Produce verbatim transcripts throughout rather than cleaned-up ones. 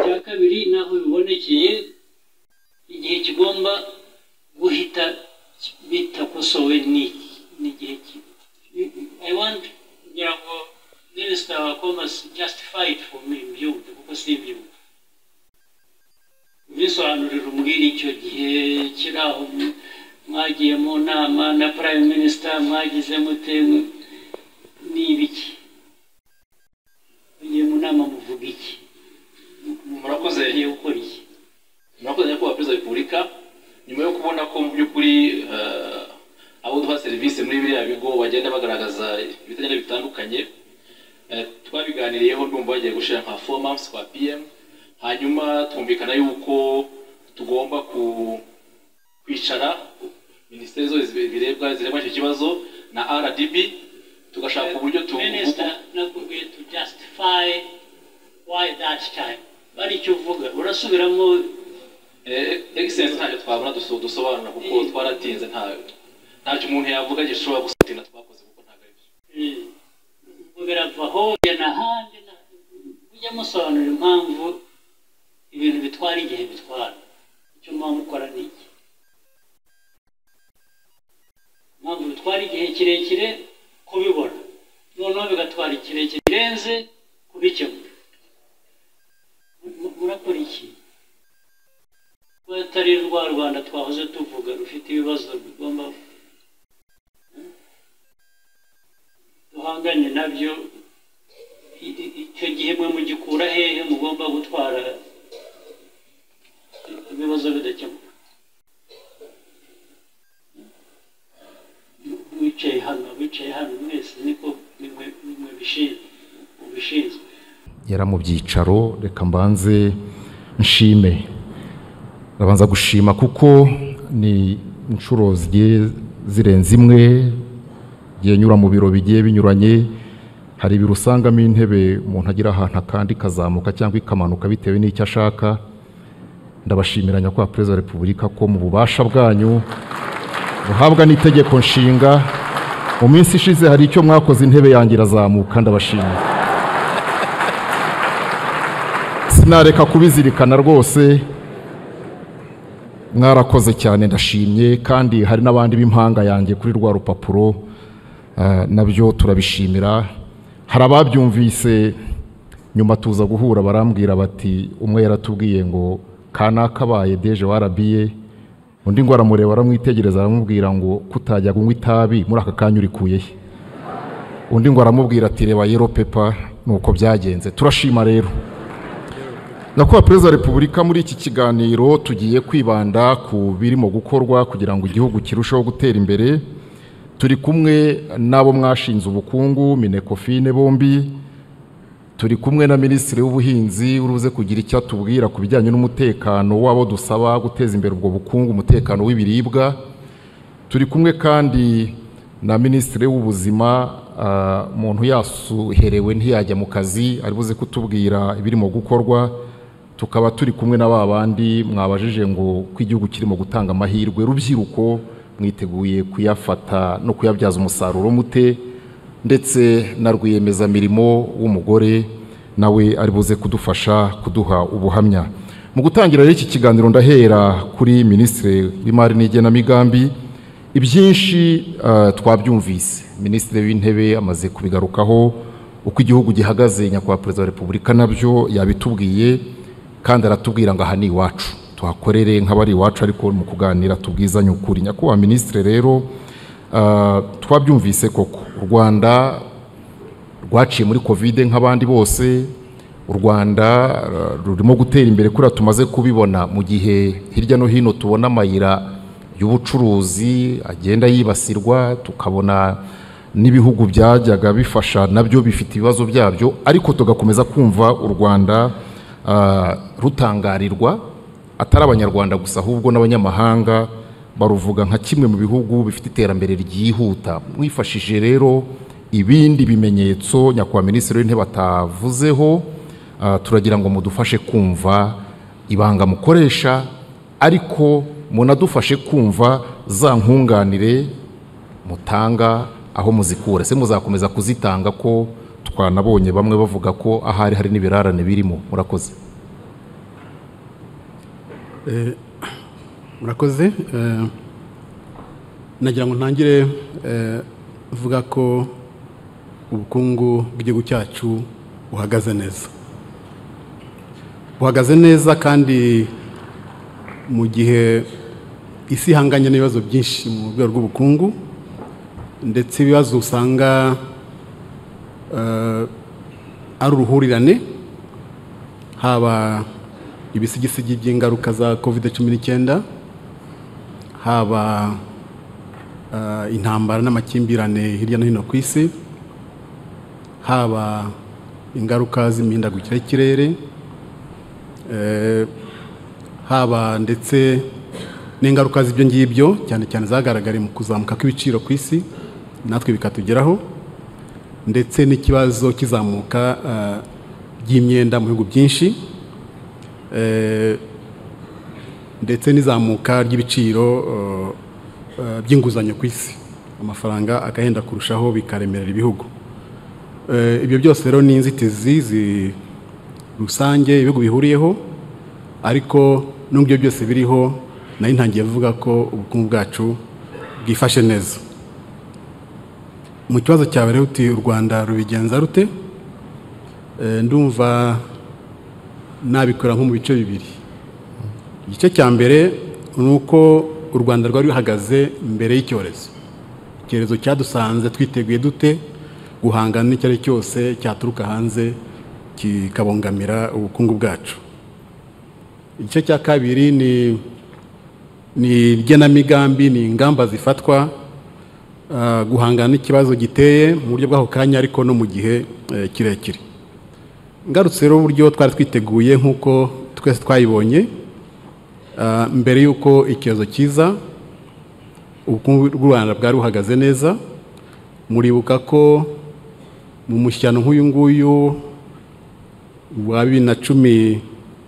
cya kabiri naho bibonekeye igihe kigomba guhita bitakosowe n'igihe I want kugira ngo Minister wa Commerce justify it for me mbyumve kuko si ibyumve bisobanurira umbwira icyo gihe kiraho mwagiye mu nama na Prime Minister mwagize mutemu n'ibiki ugiye mu nama muvuga iki murakoze yagiye gukora iki murakoze ko Perezida wa Repubulika nyuma yo kubona ko mu by'ukuri abo duha serivisi muri biriya bigo bagenda bagaragaza ibitagenda bitandukanye twabiganiriyeho ndumva bagiye gushira nka four months kwa P M hanyuma tumvikana yuko tugomba ku kwicara Minisiteri zose birebwa zireba icyo kibazo na R D B tugashaka uburyo tu Minister nakubwiye to justify why that time bari cyo uvuga urasubiramo eh excellence ntacyo twabona dusobanura kuko twaratinze nta ntacyo umuntu yavuga gishobora gusatina twakoze kuko ntago ari byo biravaho na handi ujya musobanura impamvu ibintu bitwara igihe bitwara icyo mpamvu ukora niki impamvu bitwara igihe kirekire kubibona noneho bigatwara ikirekire kirenze kubikemura murakora iki batari rwa Rwanda twahoze tuvuga rufite ibibazo bigomba duhanganye nabyo icyo gihe mwe mugikura hehe mugomba gutwara ibibazo bidakemuka wicaye hano wicaye hano mwese niko nimwe bishinzwe yara mu byicaro reka mbanze nshime ndabanza gushima kuko ni inshuro zigiye zirenze imwe giye nyura mu biro bigiye binyuranye hari ibiro usangamo intebe umuntu agira ahantu akandi kazamuka cyangwa ikamanuka bitewe n'icyo ashaka ndabashimiranya kwa Perezida wa Repubulika ko mu bubasha bwanyu buhabwa n'itegeko nshinga mu minsi ishize hari icyo mwakoze intebe yanjye irazamuka ndabashimira sinareka kubizirikana rwose mwarakoze cyane ndashimye kandi hari n'abandi b'impanga yanjye kuri rwa rupapuro nabyo turabishimira hari ababyumvise nyuma tuza guhura barambwira bati umwe yaratubwiye ngo kanakabaye deje warabiye undi ngo aramureba aramwitegereza aramubwira ngo kutajya kunywa itabi muri aka kanya urikuye he undi ngo aramubwira ati reba yero pepa nuko byagenze turashima rero Nyakubahwa Perezida wa Repubulika muri iki kiganiro tugiye kwibanda ku birimo gukorwa kugira ngo igihugu kirusheho gutera imbere turi kumwe nabo mwashinze ubukungu Minecofine bombi turi kumwe na Minisitiri w'Ubuhinzi uruze kugira icyo atubwira ku bijyanye n'umutekano wabo dusaba guteza imbere ubwo bukungu umutekano w'ibiribwa turi kumwe kandi na Minisitiri w'Ubuzima umuntu uh, yasuherewe ntiyajya mu kazi ari buze kutubwira ibirimo gukorwa tukaba turi kumwe na babandi mwabajije ngo ko igihugu kirimo gutanga amahirwe rubyiruko mwiteguye kuyafata no kuyabyaza umusaruro mute ndetse na rwiyemeza mirimo w'umugore nawe ari buze kudufasha kuduha ubuhamya mu gutangira rero iki kiganiro ndahera kuri Minisitiri w'Imari n'Igenamigambi ibyinshi uh, twabyumvise Minisitiri w'Intebe amaze kubigarukaho uko igihugu gihagaze Nyakubahwa Perezida wa Repubulika nabyo yabitubwiye kandi aratubwira ngo aha ni iwacu tuhakorere nk'abari iwacu ariko mu kuganira tubwizanye ukuri Nyakubahwa Minisitiri rero uh, twabyumvise koko u Rwanda rwaciye muri Covid nk'abandi bose u Rwanda uh, rurimo gutera imbere kuri tumaze kubibona mu gihe hirya no hino tubona amayira y'ubucuruzi agenda yibasirwa tukabona n'ibihugu byajyaga bifasha nabyo bifite ibibazo byabyo ariko tugakomeza kumva u Rwanda uh, rutangarirwa atari abanyarwanda gusa ahubwo n'abanyamahanga baruvuga nka kimwe mu bihugu bifite iterambere ryihuta mwifashishije rero ibindi bimenyetso Nyakubahwa Minisitiri w'Intebe batavuzeho uh, turagira ngo mudufashe kumva ibanga mukoresha ariko munadufashe kumva za nkunganire mutanga aho muzikura se muzakomeza kuzitanga ko twanabonye bamwe bavuga ko ahari hari n'ibirarane birimo murakoze murakoze nagira ngo ntangire vuga ko ubukungu bw'igihugu cyacu buhagaze neza buhagaze neza kandi mu gihe isi ihanganye n'ibibazo byinshi mu rwego rw'ubukungu ndetse ibibazo usanga ari uruhurirane haba ibisigisigi by'ingaruka za covid cumi n'icyenda haba intambara n'amakimbirane hirya no hino ku isi haba ingaruka z'imihindagurikire y'ikirere haba ndetse n'ingaruka z'ibyo ngibyo cyane cyane zagaragariye mu kuzamuka kw'ibiciro ku isi natwe bikatugeraho ndetse n'ikibazo kizamuka ry'imyenda mu bihugu byinshi ndetse n'izamuka ry'ibiciro by'inguzanyo ku isi amafaranga agahenda kurushaho bikaremerera ibihugu ibyo byose rero ni inzitizi rusange ibihugu bihuriyeho ariko n'ubwo ibyo byose biriho nayo ntangiye vuga ko ubukungu bwacu bwifashe neza mu kibazo cyawe rero uti u Rwanda rubigenza rute ndumva nabikora nko mu bice bibiri igice cya mbere ni uko u Rwanda rwari ruhagaze mbere y'icyorezo icyorezo cyadusanze twiteguye dute guhangana n'icyo ari cyose cyaturuka hanze kikabongamira ubukungu bwacu igice cya kabiri ni ni igenamigambi ni ingamba zifatwa guhangana n'ikibazo giteye mu buryo bw'ako kanya ariko no mu gihe kirekire ngarutse rero uburyo twari twiteguye nk'uko twese twayibonye mbere y'uko icyorezo kiza ubukungu bw'u Rwanda bwari buhagaze neza muribuka ko mu mushyano nk'uyu nguyu wa bibiri na cumi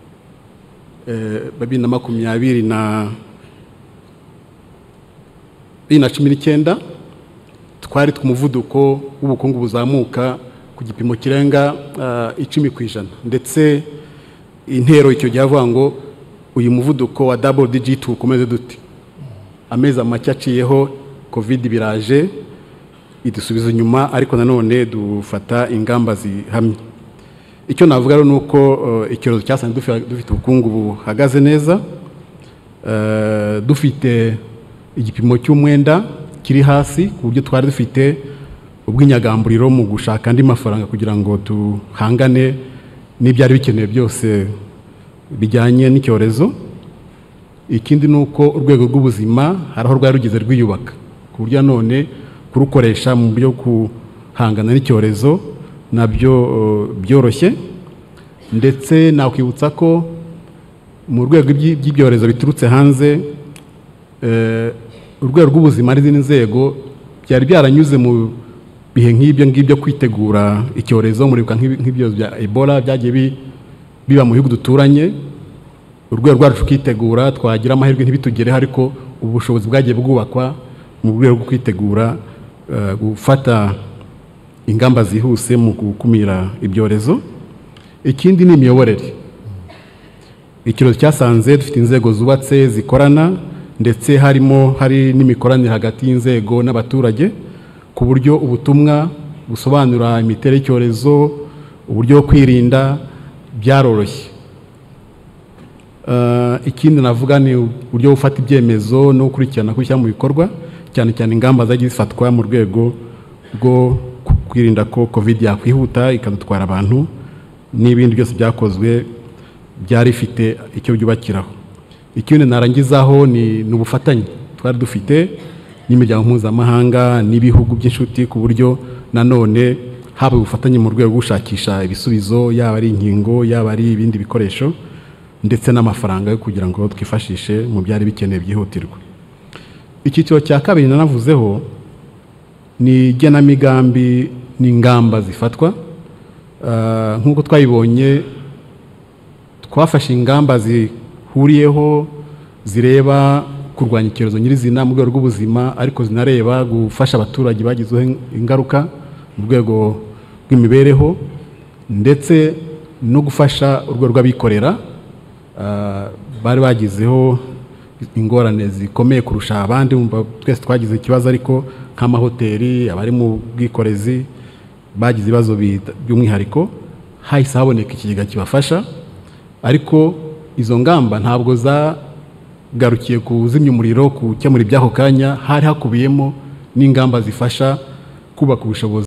bibiri na makumyabiri na bibiri na cumi n'icyenda twari tw'umuvuduko w'ubukungu buzamuka ku gipimo kirenga icumi ku ijana ndetse intero icyo gihe avuga ngo uyu muvuduko wa double digit ukomeze dute amezi make aciyeho covid biraje idusubiza inyuma ariko nanone dufata ingamba zihamye icyo navuga rero nuko icyorezo cyasanze dufite ubukungu buhagaze neza dufite igipimo cy'umwenda kiri hasi ku buryo twari dufite ubw'inyagamburiro mu gushaka andi mafaranga kugira ngo tuhangane n'ibyari bikenewe byose bijyanye n'icyorezo ikindi ni uko urwego rw'ubuzima hari aho rwari rugeze rwiyubaka ku buryo none kurukoresha mu buryo guhangana n'icyorezo nabyo byoroshye ndetse nakwibutsa ko mu rwego by'ibyorezo biturutse hanze urwego rw'ubuzima n'izindi nzego byari byaranyuze mu bihe nk'ibyo ngibyo kwitegura icyorezo muribuka nk'ibyo bya Ebola byagiye biba mu bihugu duturanye urwego rwacu kwitegura twagira amahirwe ntibitugereho ariko ubushobozi bwagiye bwubakwa mu rwego rwo kwitegura gufata ingamba zihuse mu gukumira ibyorezo ikindi ni imiyoborere icyorezo cyasanze dufite inzego zubatse zikorana ndetse harimo hari n'imikoranire hagati y'inzego n'abaturage ku buryo ubutumwa busobanura imiterere y'icyorezo uburyo bwo kwirinda byaroroshye ikindi navuga ni uburyo bufata ibyemezo no gukurikirana gushyira mu bikorwa cyane cyane ingamba zagiye zifatwa mu rwego rwo kwirinda ko covid yakwihuta ikadutwara abantu n'ibindi byose byakozwe byari bifite icyo byubakiraho ikindi narangizaho ni ubufatanye twari dufite n'imiryango mpuzamahanga n'ibihugu by'inshuti ku buryo nanone haba ubufatanye mu rwego rwo gushakisha ibisubizo yaba ari inkingo yaba ari ibindi bikoresho ndetse n'amafaranga yo kugira ngo twifashishe mu byari bikeneye byihutirwa icyiciro cya kabiri nanavuzeho ni igenamigambi n'ingamba zifatwa nk'uko twayibonye twafashe ingamba zihuriyeho zireba kurwanya icyorezo nyirizina mu rwego rw'ubuzima ariko zinareba gufasha abaturage bagizeho ingaruka mu rwego rw'imibereho ndetse no gufasha urwego rw'abikorera bari bagizeho ingorane zikomeye kurusha abandi, twese twagize ikibazo, ariko nk'amahoteli, abari mu bwikorezi bagize ibibazo by'umwihariko, hahise haboneka ikigega kibafasha. Ariko izo ngamba ntabwo zagarukiye kuzimya umuriro, gukemura iby'ako kanya, hari hakubiyemo n'ingamba zifasha kubaka ubushobozi